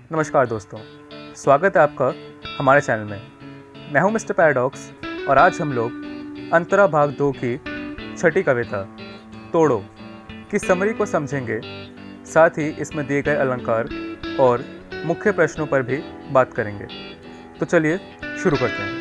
नमस्कार दोस्तों, स्वागत है आपका हमारे चैनल में। मैं हूं मिस्टर पैराडॉक्स और आज हम लोग अंतरा भाग 2 की छठी कविता तोड़ो की समरी को समझेंगे। साथ ही इसमें दिए गए अलंकार और मुख्य प्रश्नों पर भी बात करेंगे। तो चलिए शुरू करते हैं।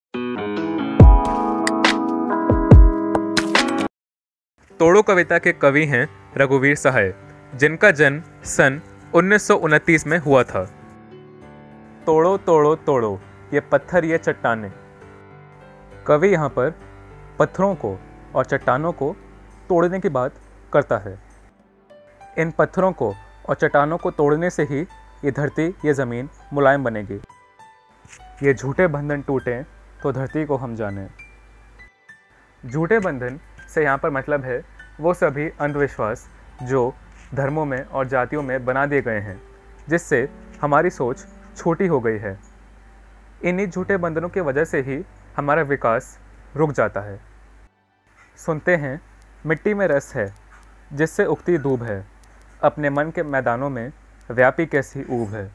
तोड़ो कविता के कवि हैं रघुवीर सहाय, जिनका जन्म सन 1929 में हुआ था। तोड़ो तोड़ो तोड़ो ये पत्थर ये चट्टानें। कवि यहाँ पर पत्थरों को और चट्टानों को तोड़ने की बात करता है। इन पत्थरों को और चट्टानों को तोड़ने से ही ये धरती ये ज़मीन मुलायम बनेगी। ये झूठे बंधन टूटें तो धरती को हम जानें। झूठे बंधन से यहाँ पर मतलब है वो सभी अंधविश्वास जो धर्मों में और जातियों में बना दिए गए हैं, जिससे हमारी सोच छोटी हो गई है। इन्हीं झूठे बंधनों की वजह से ही हमारा विकास रुक जाता है। सुनते हैं मिट्टी में रस है जिससे उगती दूब है, अपने मन के मैदानों में व्यापी कैसी ऊब है।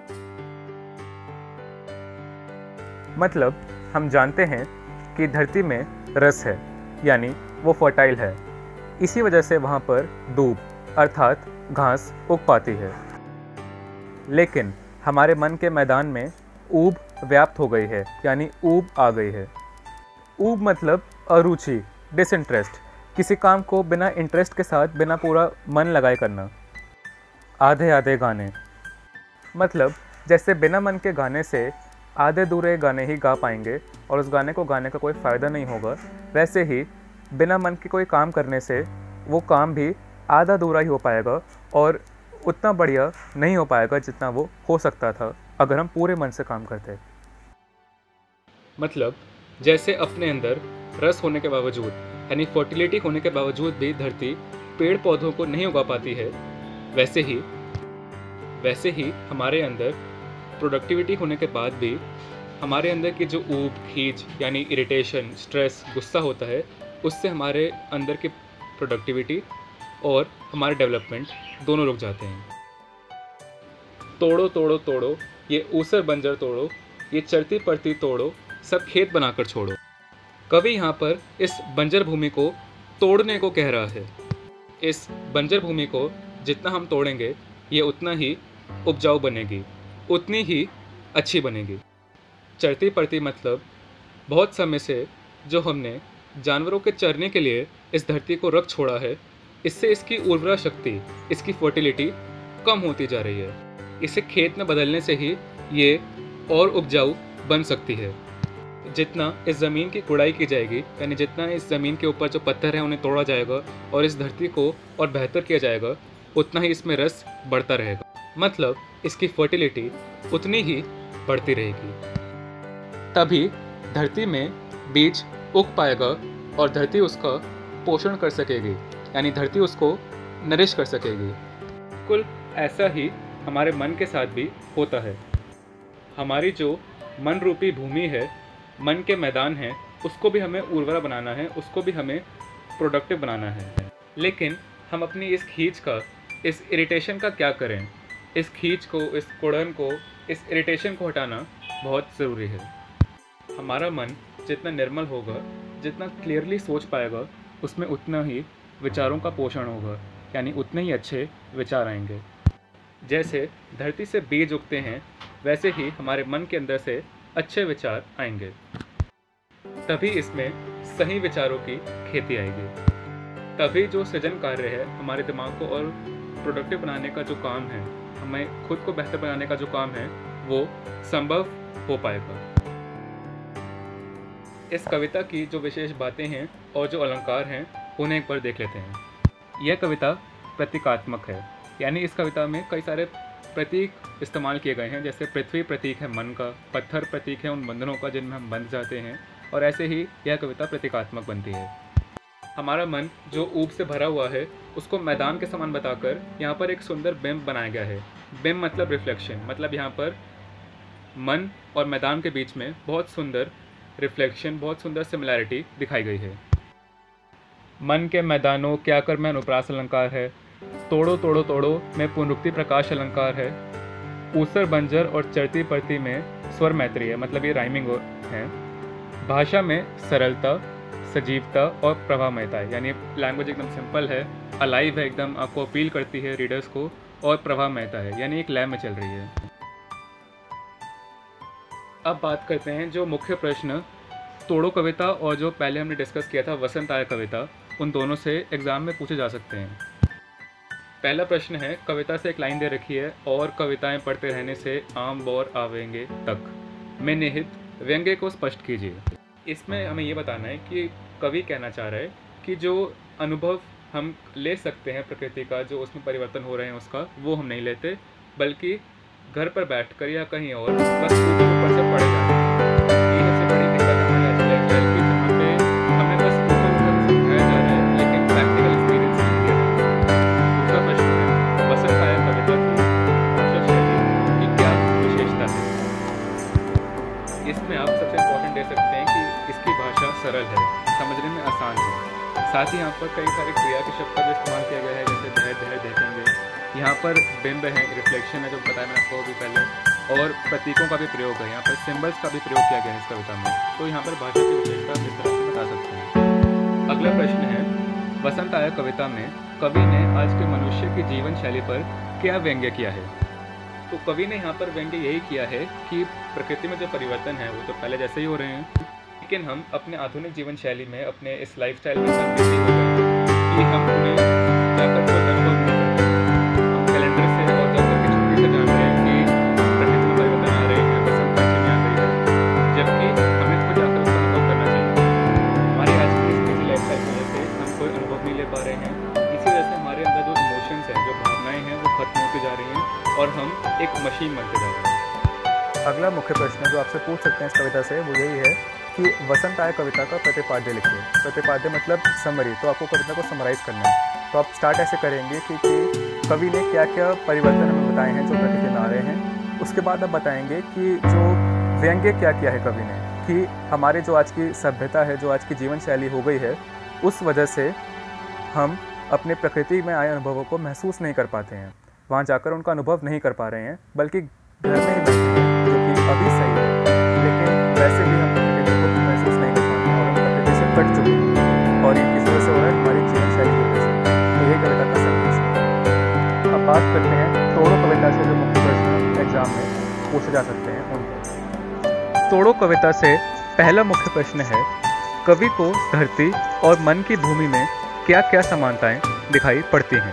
मतलब हम जानते हैं कि धरती में रस है, यानी वो फर्टाइल है। इसी वजह से वहाँ पर दूब अर्थात घास उग पाती है। लेकिन हमारे मन के मैदान में ऊब व्याप्त हो गई है, यानी ऊब आ गई है। ऊब मतलब अरुचि, डिसइंटरेस्ट, किसी काम को बिना इंटरेस्ट के साथ बिना पूरा मन लगाए करना। आधे आधे गाने, मतलब जैसे बिना मन के गाने से आधे दूरे गाने ही गा पाएंगे और उस गाने को गाने का कोई फ़ायदा नहीं होगा, वैसे ही बिना मन के कोई काम करने से वो काम भी आधा अधूरा ही हो पाएगा और उतना बढ़िया नहीं हो पाएगा जितना वो हो सकता था अगर हम पूरे मन से काम करते। मतलब जैसे अपने अंदर रस होने के बावजूद, यानी फर्टिलिटी होने के बावजूद भी धरती पेड़ पौधों को नहीं उगा पाती है, वैसे ही हमारे अंदर प्रोडक्टिविटी होने के बाद भी हमारे अंदर की जो ऊब, खींच यानी इरिटेशन, स्ट्रेस, गुस्सा होता है, उससे हमारे अंदर की प्रोडक्टिविटी और हमारे डेवलपमेंट दोनों रुक जाते हैं। तोड़ो तोड़ो तोड़ो ये ऊसर बंजर तोड़ो, ये चरती पड़ती तोड़ो, सब खेत बनाकर छोड़ो। कवि यहाँ पर इस बंजर भूमि को तोड़ने को कह रहा है। इस बंजर भूमि को जितना हम तोड़ेंगे ये उतना ही उपजाऊ बनेगी, उतनी ही अच्छी बनेगी। चरती पड़ती मतलब बहुत समय से जो हमने जानवरों के चरने के लिए इस धरती को रख छोड़ा है, इससे इसकी उर्वरा शक्ति, इसकी फर्टिलिटी कम होती जा रही है। इसे खेत में बदलने से ही ये और उपजाऊ बन सकती है। जितना इस ज़मीन की गुड़ाई की जाएगी, यानी जितना इस ज़मीन के ऊपर जो पत्थर हैं उन्हें तोड़ा जाएगा और इस धरती को और बेहतर किया जाएगा, उतना ही इसमें रस बढ़ता रहेगा। मतलब इसकी फर्टिलिटी उतनी ही बढ़ती रहेगी। तभी धरती में बीज उग पाएगा और धरती उसका पोषण कर सकेगी, यानी धरती उसको नरिश कर सकेगी। कुल ऐसा ही हमारे मन के साथ भी होता है। हमारी जो मन रूपी भूमि है, मन के मैदान हैं, उसको भी हमें उर्वरा बनाना है, उसको भी हमें प्रोडक्टिव बनाना है। लेकिन हम अपनी इस खींच का, इस इरिटेशन का क्या करें? इस खींच को, इस कुड़न को, इस इरिटेशन को हटाना बहुत ज़रूरी है। हमारा मन जितना निर्मल होगा, जितना क्लियरली सोच पाएगा, उसमें उतना ही विचारों का पोषण होगा, यानी उतने ही अच्छे विचार आएंगे। जैसे धरती से बीज उगते हैं, वैसे ही हमारे मन के अंदर से अच्छे विचार आएंगे। तभी इसमें सही विचारों की खेती आएगी। तभी जो सृजन कार्य है, हमारे दिमाग को और प्रोडक्टिव बनाने का जो काम है, हमें खुद को बेहतर बनाने का जो काम है, वो संभव हो पाएगा। इस कविता की जो विशेष बातें हैं और जो अलंकार हैं, उन्हें एक बार देख लेते हैं। यह कविता प्रतीकात्मक है, यानी इस कविता में कई सारे प्रतीक इस्तेमाल किए गए हैं। जैसे पृथ्वी प्रतीक है मन का, पत्थर प्रतीक है उन बंधनों का जिनमें हम बंध जाते हैं, और ऐसे ही यह कविता प्रतीकात्मक बनती है। हमारा मन जो ऊब से भरा हुआ है, उसको मैदान के समान बताकर यहाँ पर एक सुंदर बिंब बनाया गया है। बिंब मतलब रिफ्लेक्शन, मतलब यहाँ पर मन और मैदान के बीच में बहुत सुंदर रिफ्लेक्शन, बहुत सुंदर सिमिलैरिटी दिखाई गई है। मन के मैदानों क्या कर मैं अनुप्रास अलंकार है, तोड़ो तोड़ो तोड़ो में पुनरुक्ति प्रकाश अलंकार है, ऊसर बंजर और चरती परती में स्वर मैत्री है, मतलब ये राइमिंग है। भाषा में सरलता, सजीवता और प्रभावमयता है, यानी लैंग्वेज एकदम सिंपल है, अलाइव है, एकदम आपको अपील करती है रीडर्स को, और प्रभावमयता है, यानी एक लय में चल रही है। अब बात करते हैं जो मुख्य प्रश्न तोड़ो कविता और जो पहले हमने डिस्कस किया था वसंत आया कविता, उन दोनों से एग्ज़ाम में पूछे जा सकते हैं। पहला प्रश्न है, कविता से एक लाइन दे रखी है, और कविताएं पढ़ते रहने से आम बौर आवेंगे तक में निहित व्यंग्य को स्पष्ट कीजिए। इसमें हमें ये बताना है कि कवि कहना चाह रहा है कि जो अनुभव हम ले सकते हैं प्रकृति का, जो उसमें परिवर्तन हो रहे हैं उसका, वो हम नहीं लेते, बल्कि घर पर बैठकर या कहीं और बस ऊपर से पढ़े जाते हैं। ये सबसे बड़ी दिक्कत हमारी आज लाइफस्टाइल की, जहाँ पे हमें बस ऊपर समझाया जा रहा है, लेकिन प्रैक्टिकल एक्सपीरियंस नहीं दिया जा रहा। दूसरा प्रश्न है, वसंत आया कविता की भाषा शैली की क्या विशेषता है? इसमें आप सबसे इम्पोर्टेंट दे सकते हैं कि इसकी भाषा सरल है, समझने में आसान है। साथ ही यहाँ पर कई सारे क्रिया के शब्द का भी इस्तेमाल किया गया है, जैसे धैर्य धैर्य देखेंगे। यहाँ पर बिंब है, रिफ्लेक्शन है, जो बताया मैंने आपको अभी पहले, और प्रतीकों का भी प्रयोग है, यहाँ पर सिंबल्स का भी प्रयोग किया गया है इस कविता में। तो यहाँ पर भाषा की विशेषता इस तरह से बता सकते हैं। अगला प्रश्न है, वसंत आया कविता में कवि ने आज के मनुष्य की जीवन शैली पर क्या व्यंग्य किया है? तो कवि ने यहाँ पर व्यंग्य यही किया है कि प्रकृति में जो परिवर्तन है वो तो पहले जैसे ही हो रहे हैं, लेकिन हम अपने आधुनिक जीवन शैली में, अपने इस लाइफस्टाइल में इतना बिजी हो गए हैं कि हम उन्हें जाकर खुद अनुभव नहीं करते। हम कैलेंडर से और जाकर के छुट्टी से जान रहे हैं कि प्रकृति में परिवर्तन आ रहे हैं, बसंत पंचमी आ गई है, जबकि हमें खुद जाकर उसका अनुभव करना चाहिए। हमारी आज की इस बिजी लाइफस्टाइल की वजह से हम कोई अनुभव नहीं ले पा रहे हैं। इसी वजह से हमारे अंदर जो इमोशंस हैं, जो भावनाएं हैं, वो खत्म होती जा रही हैं और हम एक मशीन बनते जा रहे हैं। अगला मुख्य प्रश्न जो आपसे पूछ सकते हैं इस कविता से, वो यही है कि वसंत आया कविता का प्रतिपाद्य लिखिए। प्रतिपाद्य मतलब समरी, तो आपको कविता को समराइज़ करना है। तो आप स्टार्ट ऐसे करेंगे कि कवि ने क्या क्या परिवर्तन हमें बताए हैं जो प्रकृति में आ रहे हैं। उसके बाद आप बताएंगे कि जो व्यंग्य क्या किया है कवि ने, कि हमारे जो आज की सभ्यता है, जो आज की जीवन शैली हो गई है, उस वजह से हम अपने प्रकृति में आए अनुभवों को महसूस नहीं कर पाते हैं, वहाँ जाकर उनका अनुभव नहीं कर पा रहे हैं, बल्कि घर में ही बैठे हैं, जो कि अभी सही है, लेकिन वैसे भी हम प्रकृति को महसूस नहीं कर पाते हैं और हम प्रकृति से कट चुके हैं, और ये किस वजह से हो रहा है? हमारी जीवन शैली की वजह से। तो ये कविता का संदेश है। अब बात करते हैं तोड़ो कविता से जो मुख्य प्रश्न एग्जाम में पूछे जा सकते हैं उन पर। तोड़ो कविता से पहला मुख्य प्रश्न है, कवि को धरती और मन की भूमि में क्या क्या समानताएं दिखाई पड़ती हैं?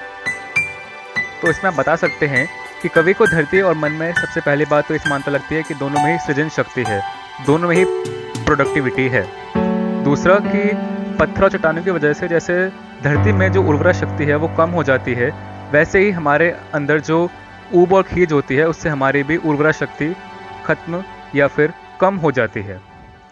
तो इसमें आप बता सकते हैं कि कवि को धरती और मन में सबसे पहली बात तो ये समानता लगती है कि दोनों में ही सृजन शक्ति है, दोनों में ही प्रोडक्टिविटी है। दूसरा कि पत्थर और चट्टानों की वजह से जैसे धरती में जो उर्वरा शक्ति है वो कम हो जाती है, वैसे ही हमारे अंदर जो ऊब और खीज होती है उससे हमारी भी उर्वरा शक्ति खत्म या फिर कम हो जाती है।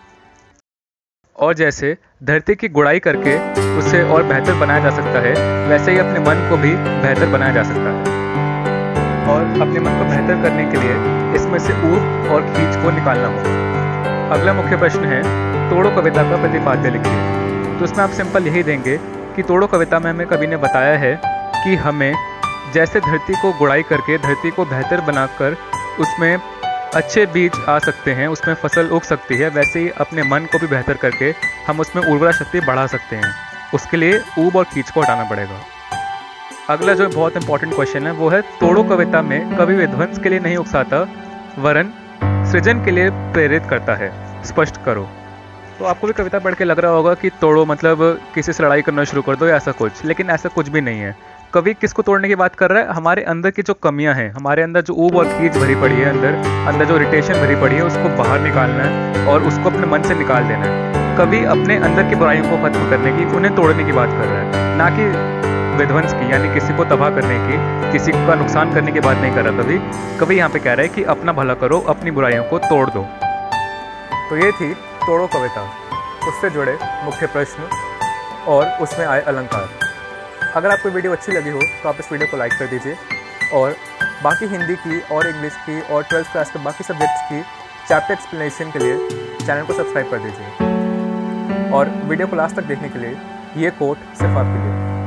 और जैसे धरती की गुड़ाई करके उसे और बेहतर बनाया जा सकता है, वैसे ही अपने मन को भी बेहतर बनाया जा सकता है। और अपने मन को बेहतर करने के लिए इसमें से ऊब और खींच को निकालना होगा। अगला मुख्य प्रश्न है, तोड़ो कविता का प्रतिपाद्य लिखिए। तो इसमें आप सिंपल यही देंगे कि तोड़ो कविता में हमें कवि ने बताया है कि हमें जैसे धरती को गुड़ाई करके, धरती को बेहतर बनाकर उसमें अच्छे बीज आ सकते हैं, उसमें फसल उग सकती है, वैसे ही अपने मन को भी बेहतर करके हम उसमें उर्वरा शक्ति बढ़ा सकते हैं। उसके लिए ऊब और खींच को हटाना पड़ेगा। अगला जो बहुत इंपॉर्टेंट क्वेश्चन है वो है, तोड़ो कविता में कवि विध्वंस के लिए नहीं उकसाता वरन सृजन के लिए प्रेरित करता है, स्पष्ट करो। तो आपको भी कविता पढ़ के लग रहा होगा कि तोड़ो मतलब किसी से लड़ाई करना शुरू कर दो या ऐसा कुछ, लेकिन ऐसा कुछ भी नहीं है। कवि किसको तोड़ने की बात कर रहा है? हमारे अंदर की जो कमियां हैं, हमारे अंदर जो ऊब और खींच भरी पड़ी है, अंदर जो इरिटेशन भरी पड़ी है, उसको बाहर निकालना है और उसको अपने मन से निकाल देना है। कवि अपने अंदर की बुराइयों को खत्म करने की, उन्हें तोड़ने की बात कर रहा है, ना कि विध्वंस की, यानी किसी को तबाह करने की, किसी का नुकसान करने की बात नहीं कर रहा। कवि यहाँ पे कह रहा है कि अपना भला करो, अपनी बुराइयों को तोड़ दो। तो ये थी तोड़ो कविता, उससे जुड़े मुख्य प्रश्न और उसमें आए अलंकार। अगर आपको वीडियो अच्छी लगी हो तो आप इस वीडियो को लाइक कर दीजिए, और बाकी हिंदी की और इंग्लिश की और 12th क्लास के बाकी सब्जेक्ट्स की चैप्टर एक्सप्लेनेशन के लिए चैनल को सब्सक्राइब कर दीजिए। और वीडियो को लास्ट तक देखने के लिए ये कोट सिर्फ आपके लिए।